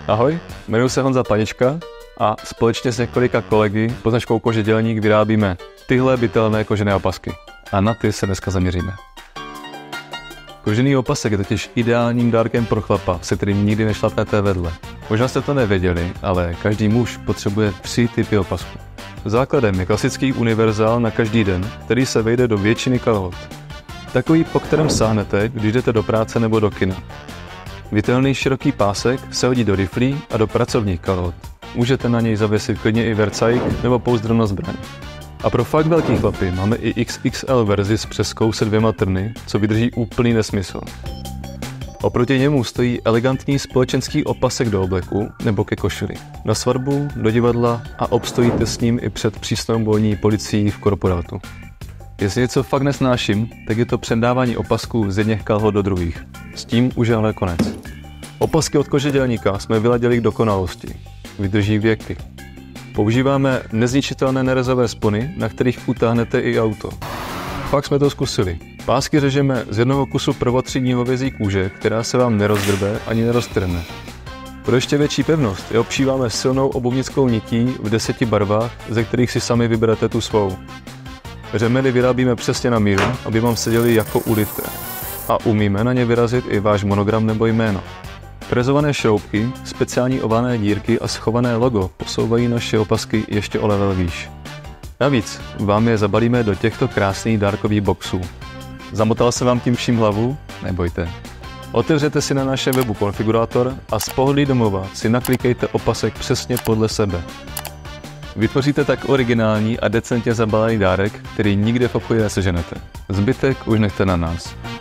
Ahoj, jmenuji se Honza Panička a společně s několika kolegy pod značkou Kožedělník vyrábíme tyhle bytelné kožené opasky. A na ty se dneska zaměříme. Kožený opasek je totiž ideálním dárkem pro chlapa, se kterým nikdy nešlapnete vedle. Možná jste to nevěděli, ale každý muž potřebuje 3 typy opasku. Základem je klasický univerzál na každý den, který se vejde do většiny kalhot. Takový, po kterém sáhnete, když jdete do práce nebo do kina. Vytelný široký pásek se hodí do riflí a do pracovních kalhot. Můžete na něj zavěsit klidně i vercajk nebo pouzdro na zbraň. A pro fakt velký chlapy máme i XXL verzi s přeskou se 2 trny, co vydrží úplný nesmysl. Oproti němu stojí elegantní společenský opasek do obleku nebo ke košili. Na svatbu, do divadla a obstojíte s ním i před přísnou bolní policií v korporátu. Jestli něco fakt nesnáším, tak je to předávání opasků z jedněch kalhot do druhých. S tím už je ale konec. Opasky od Kožedělníka jsme vyladili k dokonalosti. Vydrží věky. Používáme nezničitelné nerezové spony, na kterých utáhnete i auto. Pak jsme to zkusili. Pásky řežeme z jednoho kusu prvotřídní hovězí kůže, která se vám nerozdrbe ani neroztrhne. Pro ještě větší pevnost je obšíváme silnou obuvnickou nití v 10 barvách, ze kterých si sami vyberete tu svou. Řemeny vyrábíme přesně na míru, aby vám seděly jako ulité. A umíme na ně vyrazit i váš monogram nebo jméno. Frezované šroubky, speciální oválné dírky a schované logo posouvají naše opasky ještě o level výš. Navíc vám je zabalíme do těchto krásných dárkových boxů. Zamotal se vám tím vším hlavu? Nebojte. Otevřete si na našem webu konfigurátor a z pohodlí domova si naklikejte opasek přesně podle sebe. Vytvoříte tak originální a decentně zabalený dárek, který nikde v obchodě neseženete. Zbytek už nechte na nás.